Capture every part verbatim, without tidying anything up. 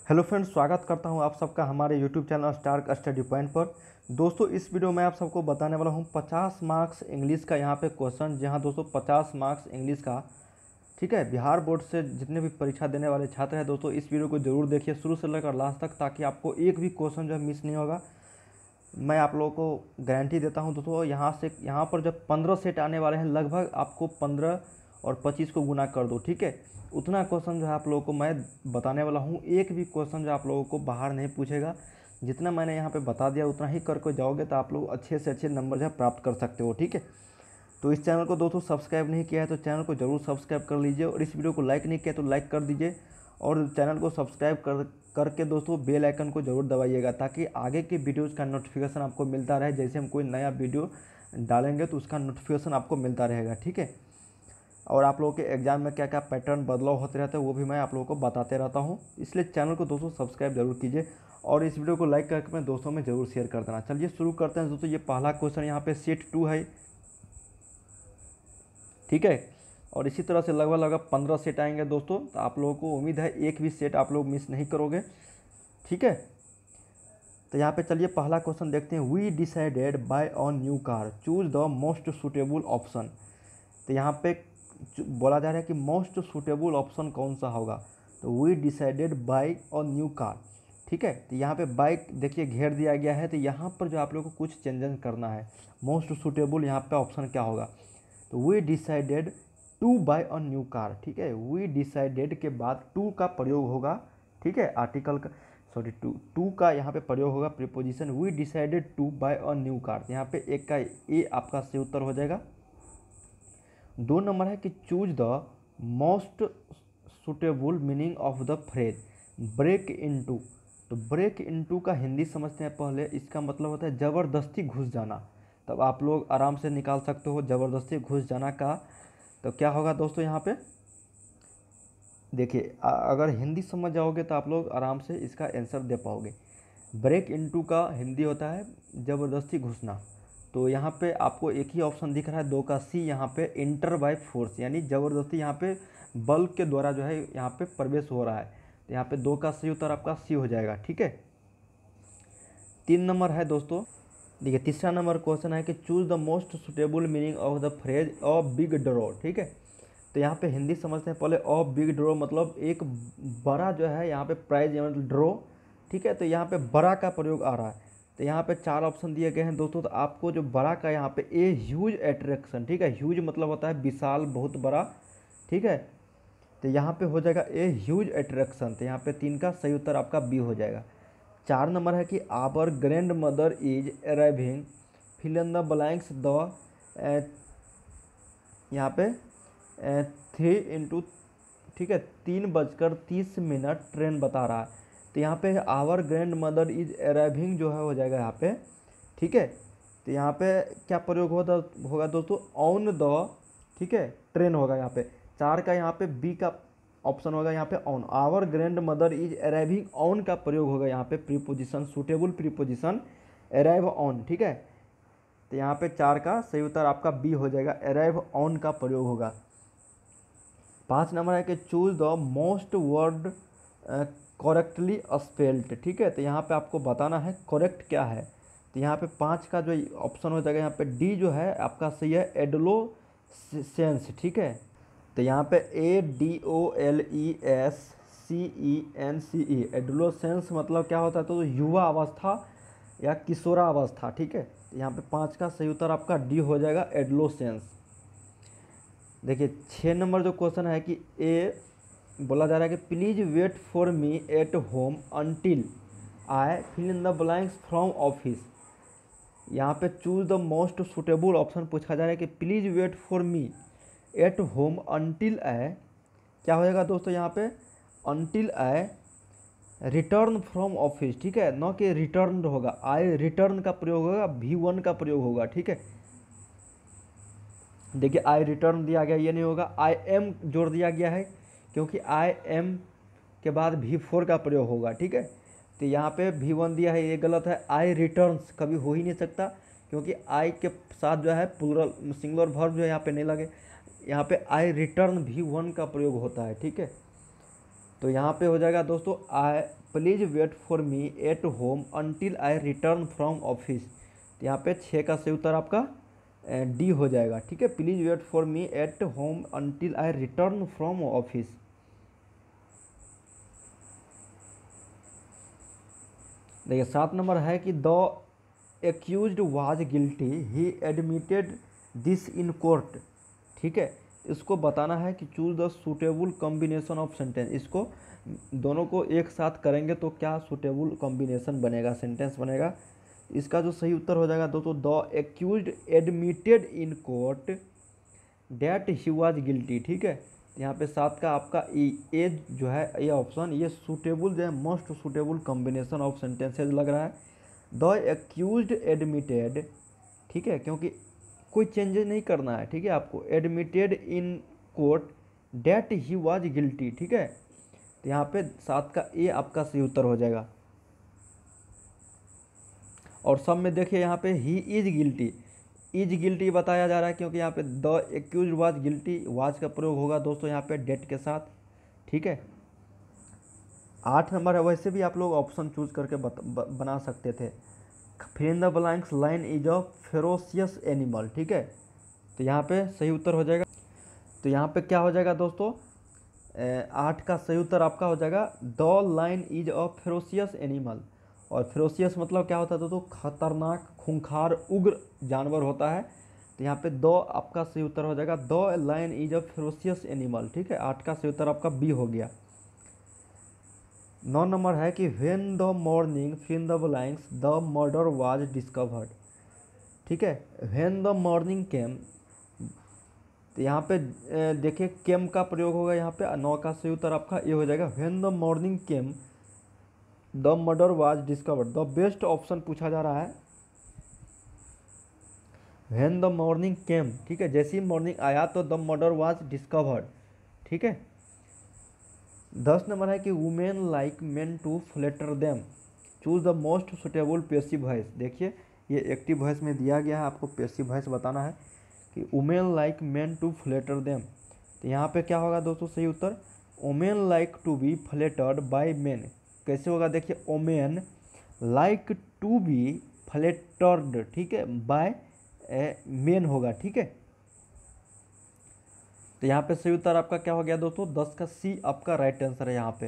Hello friends, स्वागत करता हूं आप सबका हमारे YouTube channel Stark study point पर। दोस्तों, इस वीडियो में आप सबको बताने वाला हूं पचास मार्क्स इंग्लिश का यहां पे क्वेश्चन। जहां दोस्तों पचास मार्क्स इंग्लिश का, ठीक है, बिहार बोर्ड से जितने भी परीक्षा देने वाले छात्र हैं दोस्तों, इस वीडियो को जरूर देखिए शुरू से लेकर लास्ट तक, ताकि आपको एक भी क्वेश्चन जो है मिस नहीं होगा। मैं आप लोगों को गारंटी देता हूं दोस्तों, यहाँ से यहाँ पर जब पंद्रह सेट आने वाले हैं, लगभग आपको पंद्रह और पच्चीस को गुना कर दो, ठीक है। उतना क्वेश्चन जो है आप लोगों को मैं बताने वाला हूं। एक भी क्वेश्चन जो आप लोगों को बाहर नहीं पूछेगा। जितना मैंने यहाँ पे बता दिया उतना ही करके जाओगे तो आप लोग अच्छे से अच्छे नंबर जो है प्राप्त कर सकते हो, ठीक है। तो इस चैनल को दोस्तों सब्सक्राइब नहीं किया है तो चैनल को जरूर सब्सक्राइब कर लीजिए, और इस वीडियो को लाइक नहीं किया तो लाइक कर दीजिए, और चैनल को सब्सक्राइब कर करके दोस्तों बेल आइकन को जरूर दबाइएगा, ताकि आगे के वीडियोज़ का नोटिफिकेशन आपको मिलता रहे। जैसे हम कोई नया वीडियो डालेंगे तो उसका नोटिफिकेशन आपको मिलता रहेगा, ठीक है। और आप लोगों के एग्जाम में क्या क्या पैटर्न बदलाव होते रहते हैं वो भी मैं आप लोगों को बताते रहता हूँ। इसलिए चैनल को दोस्तों सब्सक्राइब जरूर कीजिए, और इस वीडियो को लाइक करके अपने दोस्तों में जरूर शेयर कर देना। चलिए शुरू करते हैं दोस्तों। ये पहला क्वेश्चन यहाँ पे सेट टू है, ठीक है। और इसी तरह से लगभग लगभग पंद्रह सेट आएंगे दोस्तों, तो आप लोगों को उम्मीद है एक भी सेट आप लोग मिस नहीं करोगे, ठीक है। तो यहाँ पे चलिए पहला क्वेश्चन देखते हैं। We decided buy a new car, choose the most suitable option. तो यहाँ पे बोला जा रहा है कि मोस्ट सुटेबल ऑप्शन कौन सा होगा। तो we decided buy a new car, ठीक है। तो यहाँ पे बाइक देखिए घेर दिया गया है, तो यहाँ पर जो आप लोगों को कुछ चेंजेस करना है। मोस्ट सुटेबल यहाँ पे ऑप्शन क्या होगा, तो we decided to buy a new car, ठीक है। वी डिसाइडेड के बाद टू का प्रयोग होगा, ठीक है। आर्टिकल का सॉरी टू टू का यहाँ पे प्रयोग होगा preposition. We decided to buy a new car, यहाँ पे एक का ए आपका सही उत्तर हो जाएगा। दो नंबर है कि choose the most suitable meaning of the phrase break into. तो ब्रेक इनटू का हिंदी समझते हैं पहले। इसका मतलब होता है ज़बरदस्ती घुस जाना। तब आप लोग आराम से निकाल सकते हो ज़बरदस्ती घुस जाना का। तो क्या होगा दोस्तों, यहाँ पे देखिए, अगर हिंदी समझ जाओगे तो आप लोग आराम से इसका आंसर दे पाओगे। ब्रेक इनटू का हिंदी होता है ज़बरदस्ती घुसना। तो यहाँ पे आपको एक ही ऑप्शन दिख रहा है, दो का सी। यहाँ पे इंटर बाय फोर्स, यानी ज़बरदस्ती यहाँ पे बल के द्वारा जो है यहाँ पे प्रवेश हो रहा है। तो यहाँ पे दो का सही उत्तर आपका सी हो जाएगा, ठीक है। तीन नंबर है दोस्तों, देखिए तीसरा नंबर क्वेश्चन है कि choose the most suitable meaning of the phrase a big draw, ठीक है। तो यहाँ पे हिंदी समझते हैं पहले। अ बिग ड्रॉ मतलब एक बड़ा जो है यहाँ पे प्राइज या मतलब ड्रॉ, ठीक है। तो यहाँ पे बड़ा का प्रयोग आ रहा है। तो यहाँ पे चार ऑप्शन दिए गए हैं दोस्तों। तो आपको जो बड़ा का यहाँ पे ए ह्यूज अट्रैक्शन, ठीक है। ह्यूज मतलब होता है विशाल, बहुत बड़ा, ठीक है। तो यहाँ पे हो जाएगा ए ह्यूज अट्रैक्शन। तो यहाँ पे तीन का सही उत्तर आपका बी हो जाएगा। चार नंबर है कि our grand mother is arriving, fill in the blanks the, यहाँ पे थ्री इंटू, ठीक है, तीन बजकर तीस मिनट ट्रेन बता रहा है। तो यहाँ पे our grand mother is arriving जो है हो जाएगा यहाँ पे, ठीक है। तो यहाँ पे क्या प्रयोग होता होगा दोस्तों, ऑन द, ठीक है, ट्रेन होगा यहाँ पे। चार का यहाँ पे बी का ऑप्शन होगा यहाँ पे on. Our grand mother is arriving, on का प्रयोग होगा यहाँ पे preposition, suitable preposition arrive on, ठीक है। तो यहाँ पे चार का सही उत्तर आपका बी हो जाएगा, अराइव ऑन का प्रयोग होगा। पाँच नंबर है कि choose the most word correctly spelled, ठीक है। तो यहाँ पे आपको बताना है करेक्ट क्या है। तो यहाँ पे पाँच का जो ऑप्शन हो जाएगा यहाँ पे डी जो है आपका सही है, एडोलेसेंस, ठीक है। तो यहाँ पे A D O L E S C E N C E, adolescence मतलब क्या होता है, तो युवा अवस्था या किशोरावस्था, ठीक है। तो यहाँ पे पाँच का सही उत्तर आपका डी हो जाएगा, एडोलेसेंस। देखिए छः नंबर जो क्वेश्चन है कि ए बोला जा रहा है कि please wait for me at home until I fill in the blanks from office. यहाँ पे choose the most suitable option पूछा जा रहा है कि please wait for me at home until I, क्या हो जाएगा दोस्तों यहाँ पे, until I return from office, ठीक है। न कि रिटर्न होगा, आई रिटर्न का प्रयोग होगा, वी वन का प्रयोग होगा, ठीक है। देखिए आई रिटर्न दिया गया, ये नहीं होगा। आई एम जोड़ दिया गया है, क्योंकि आई एम के बाद वी फोर का प्रयोग होगा, ठीक है। तो यहाँ पे वी वन दिया है, ये गलत है। आई रिटर्न्स कभी हो ही नहीं सकता, क्योंकि आई के साथ जो है प्लूरल सिंगुलर वर्ब जो है यहाँ पे नहीं लगे। यहाँ पे आई रिटर्न वी वन का प्रयोग होता है, ठीक है। तो यहाँ पे हो जाएगा दोस्तों I please wait for me at home until I return from office. तो यहाँ पे छः का सही उत्तर आपका डी हो जाएगा। ठीक है, please wait for me at home until I return from office. देखिए सात नंबर है कि the accused was guilty he admitted this in court. ठीक है, इसको बताना है कि choose the suitable combination of sentence. इसको दोनों को एक साथ करेंगे तो क्या सुटेबल कॉम्बिनेशन बनेगा, सेंटेंस बनेगा। इसका जो सही उत्तर हो जाएगा दोस्तों the accused admitted in court that he was guilty. ठीक है, यहाँ पे सात का आपका ए जो है ये ऑप्शन ये सूटेबल जो है most suitable combination of sentences लग रहा है। द एक्यूज्ड एडमिटेड, ठीक है, क्योंकि कोई चेंजेस नहीं करना है। ठीक है, आपको admitted in court that he was guilty. ठीक है, तो यहाँ पे सात का ए आपका सही उत्तर हो जाएगा। और सब में देखिए यहाँ पे he is guilty, is guilty बताया जा रहा है क्योंकि यहाँ पे the accused was guilty, was का प्रयोग होगा दोस्तों यहाँ पे डेट के साथ। ठीक है, आठ नंबर है, वैसे भी आप लोग ऑप्शन चूज करके बत, ब, बना सकते थे। Fill in the blanks lion is a ferocious animal. ठीक है, तो यहाँ पे सही उत्तर हो जाएगा। तो यहाँ पे क्या हो जाएगा दोस्तों, आठ का सही उत्तर आपका हो जाएगा the lion is a ferocious animal. और फेरोसियस मतलब क्या होता है दोस्तों, खतरनाक, खूंखार, उग्र जानवर होता है। तो यहाँ पे दो आपका सही उत्तर हो जाएगा the lion is a ferocious animal. ठीक है, आठ का सही उत्तर आपका बी हो गया। नौ नंबर है कि when the morning fill the blanks the murder was discovered. ठीक है, व्हेन द मॉर्निंग केम, तो यहाँ पे देखिए केम का प्रयोग होगा यहाँ पे। नौ का सही उत्तर आपका ये हो जाएगा when the morning came the murder was discovered. The best option पूछा जा रहा है व्हेन द मॉर्निंग केम। ठीक है, जैसे ही मॉर्निंग आया तो द मर्डर वाज डिस्कवर्ड। ठीक है, दस नंबर है कि women like men to flatter them, choose the most suitable passive voice. देखिए ये एक्टिव वॉइस में दिया गया है, आपको पेसिव वॉइस बताना है कि women like men to flatter them. तो यहाँ पे क्या होगा दोस्तों सही उत्तर, women like to be flattered by men. कैसे होगा देखिए, women like to be flattered, ठीक है, बाय मेन होगा। ठीक है, तो यहाँ पे सही उत्तर आपका क्या हो गया दोस्तों, दस का सी आपका राइट आंसर है। यहाँ पे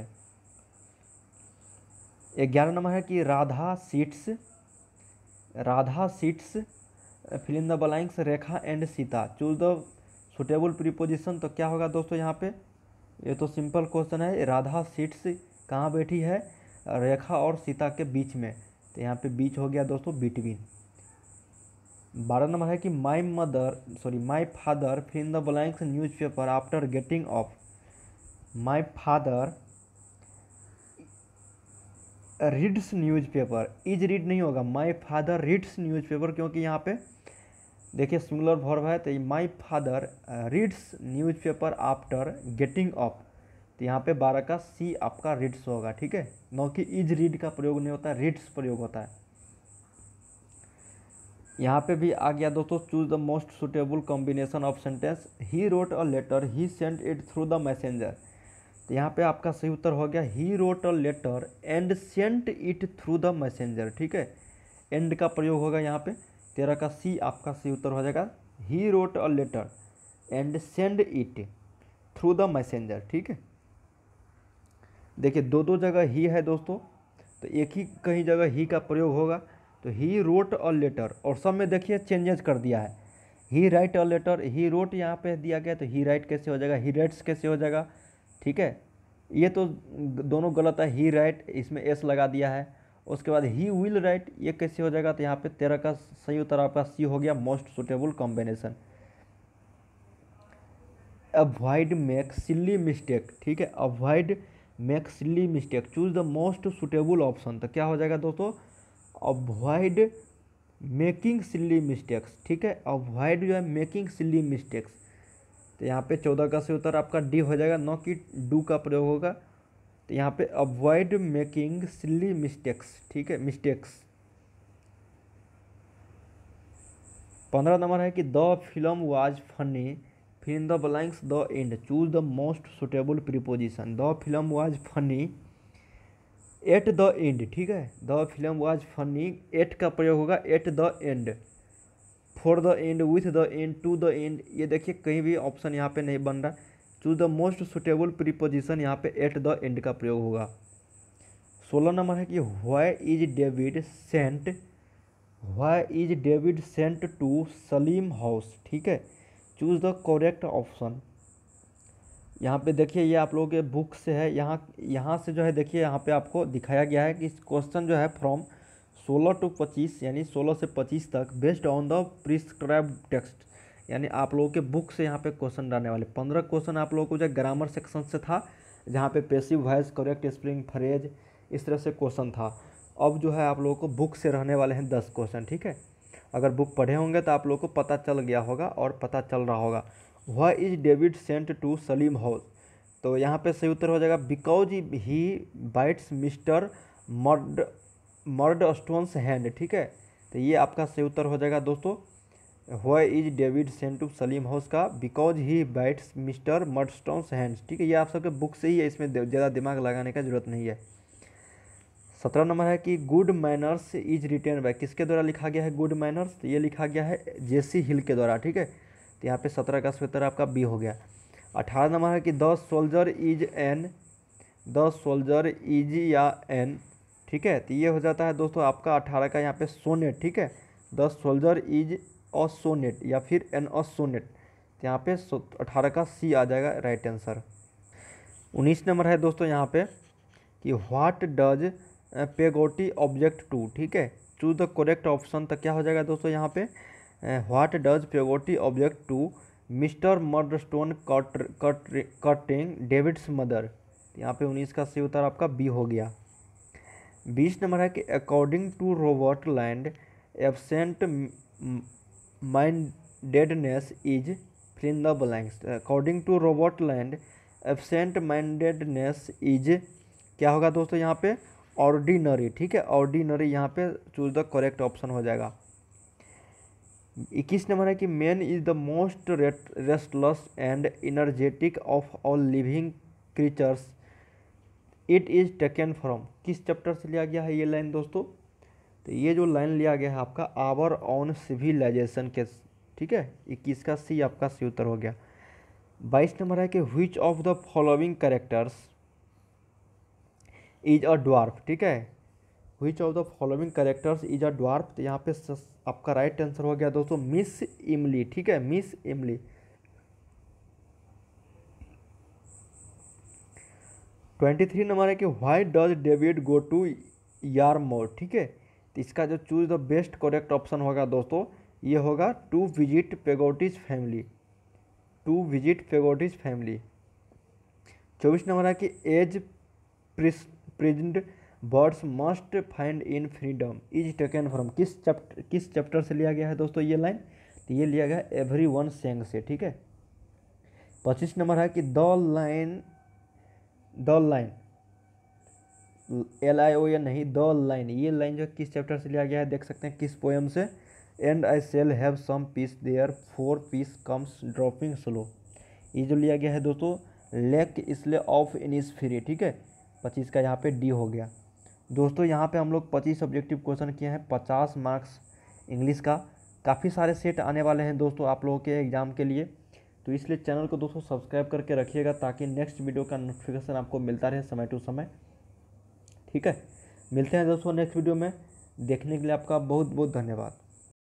ग्यारह नंबर है कि Radha sits, Radha sits fill in the blanks Rekha and Sita, choose the suitable preposition. तो क्या होगा दोस्तों यहाँ पे, ये तो सिंपल क्वेश्चन है। राधा सीट्स कहाँ बैठी है, रेखा और सीता के बीच में, तो यहाँ पे बीच हो गया दोस्तों बिटवीन। बारह नंबर है कि my mother sorry my father fill in the blanks news paper after getting off. My father reads news paper, is read नहीं होगा, my father reads news paper, क्योंकि यहाँ पे देखिए सिंगुलर वर्ब है। तो my father reads news paper after getting off, तो यहाँ पे बारह का सी आपका रीड्स होगा। ठीक है, न कि इज रीड का प्रयोग नहीं होता है, रीड्स प्रयोग होता है। यहाँ पे भी आ गया दोस्तों choose the most suitable combination of sentence. He wrote a letter he sent it through the messenger, तो यहाँ पे आपका सही उत्तर हो गया he wrote a letter and sent it through the messenger. ठीक है, एंड का प्रयोग होगा यहाँ पे, तेरह का सी आपका सही उत्तर हो जाएगा he wrote a letter and send it through the messenger. ठीक है, देखिए दो दो जगह ही है दोस्तों, तो एक ही कहीं जगह ही का प्रयोग होगा। तो ही रोट अ लेटर, और सब में देखिए चेंजेस कर दिया है, he write a letter, he wrote यहाँ पे दिया गया, तो ही राइट कैसे हो जाएगा, ही राइट्स कैसे हो जाएगा। ठीक है, ये तो दोनों गलत है, ही राइट इसमें एस लगा दिया है। उसके बाद ही विल राइट, ये कैसे हो जाएगा, तो यहाँ पे तेरह का सही उत्तर आपका सी हो गया most suitable combination. Avoid make silly mistake, ठीक है, avoid make silly mistake, choose the most suitable option. तो क्या हो जाएगा दोस्तों, अवॉइड मेकिंग सिली मिस्टेक्स। ठीक है, अवॉइड जो है मेकिंग सिली मिस्टेक्स, तो यहाँ पे चौदह का सही उत्तर आपका डी हो जाएगा, न कि डू का प्रयोग होगा। तो यहाँ पे अवॉइड मेकिंग सिली मिस्टेक्स। ठीक है, मिस्टेक्स। पंद्रह नंबर है कि the film was funny fill in the blanks the end choose the most suitable preposition. The film was funny at the end, ठीक है, the film was funny, at का प्रयोग होगा at the end, for the end, with the end, to the end. ये देखिए कहीं भी option यहाँ पे नहीं बन रहा। Choose the most suitable preposition, यहाँ पे एट द एंड का प्रयोग होगा। सोलह नंबर है कि why is David sent, why is David sent to Salim house, ठीक है। Choose the correct option. यहाँ पे देखिए ये आप लोगों के बुक से है, यहाँ यहाँ से जो है देखिए यहाँ पे आपको दिखाया गया है कि क्वेश्चन जो है फ्रॉम सोलह टू पच्चीस यानी सोलह से पच्चीस तक based on the prescribed text, यानी आप लोगों के बुक से यहाँ पे क्वेश्चन डालने वाले। पंद्रह क्वेश्चन आप लोगों को जो ग्रामर सेक्शन से था, जहाँ पे passive voice, correct spelling, phrase, इस तरह से क्वेश्चन था। अब जो है आप लोगों को बुक से रहने वाले हैं दस क्वेश्चन, ठीक है। अगर बुक पढ़े होंगे तो आप लोगों को पता चल गया होगा और पता चल रहा होगा। Why is David sent to Salim house, तो यहाँ पे सही उत्तर हो जाएगा because he bites mister Murd Murdstone's hand, ठीक है। तो ये आपका सही उत्तर हो जाएगा दोस्तों, why is David sent to Salim house का because he bites mister Murdstone's hands, ठीक है। ये आप सबके बुक से ही है, इसमें ज़्यादा दिमाग लगाने का जरूरत नहीं है। सत्रह नंबर है कि good manners is written by, किसके द्वारा लिखा गया है गुड मैनर्स, तो ये लिखा गया है जेसी हिल के द्वारा, ठीक है। तो यहाँ पे सत्रह का उत्तर आपका बी हो गया। अठारह नंबर है कि the soldier is an, the soldier is या एन, ठीक है। तो ये हो जाता है दोस्तों आपका अठारह का यहाँ पे सोनेट, ठीक है। The soldier is a sonnet या फिर एन अ सोनेट, तो यहाँ पे अठारह का सी आ जाएगा राइट आंसर। उन्नीस नंबर है दोस्तों यहाँ पे कि what does Peggotty object to, ठीक है। चूज द करेक्ट ऑप्शन, तो क्या हो जाएगा दोस्तों यहाँ पे what does Peggotty object to mister Murdstone cutting David's mother, यहाँ पे उन्नीस का सही उत्तर आपका बी हो गया। बीस नंबर है कि according to Robert Lynd absent mindedness is fill in the blanks. According to Robert Lynd absent mindedness is, क्या होगा दोस्तों यहाँ पे ऑर्डिनरी, ठीक है। ऑर्डिनरी यहाँ पे चूज द करेक्ट ऑप्शन हो जाएगा। इक्कीस नंबर है कि man is the most restless and energetic of all living creatures, it is taken from, किस चैप्टर से लिया गया है ये लाइन दोस्तों, तो ये जो लाइन लिया गया है आपका आवर ऑन सिविलाइजेशन के, ठीक है। इक्कीस का सी आपका सी उत्तर हो गया। बाईस नंबर है कि which of the following characters is a dwarf, ठीक है। Which of the following characters is a dwarf, तो यहाँ पे आपका राइट आंसर हो गया दोस्तों मिस इमली, ठीक है, मिस इमली। ट्वेंटी थ्री नंबर है कि why does David go to Yarmouth, ठीक है। तो इसका जो choose the best correct option होगा दोस्तों ये होगा to visit Peggotty's family, to visit Peggotty's family. चौबीस नंबर है कि as imprisoned birds must find in freedom is taken from, किस चैप्टर किस चैप्टर से लिया गया है दोस्तों ये लाइन, तो ये लिया गया एवरी वन सेंग से, ठीक है। पच्चीस नंबर है कि the lion, the lion L I O या नहीं द लाइन, ये लाइन जो किस चैप्टर से लिया गया है देख सकते हैं किस पोएम से, and I shall have some peace there for peace comes dropping slow, ये जो लिया गया है दोस्तों लेक इसले ऑफ इनिसफ्री, ठीक है। पच्चीस का यहाँ पे डी हो गया। दोस्तों यहाँ पे हम लोग पच्चीस ऑब्जेक्टिव क्वेश्चन किए हैं, पचास मार्क्स इंग्लिश का। काफ़ी सारे सेट आने वाले हैं दोस्तों आप लोगों के एग्ज़ाम के लिए, तो इसलिए चैनल को दोस्तों सब्सक्राइब करके रखिएगा ताकि नेक्स्ट वीडियो का नोटिफिकेशन आपको मिलता रहे समय टू समय, ठीक है। मिलते हैं दोस्तों नेक्स्ट वीडियो में, देखने के लिए आपका बहुत बहुत धन्यवाद।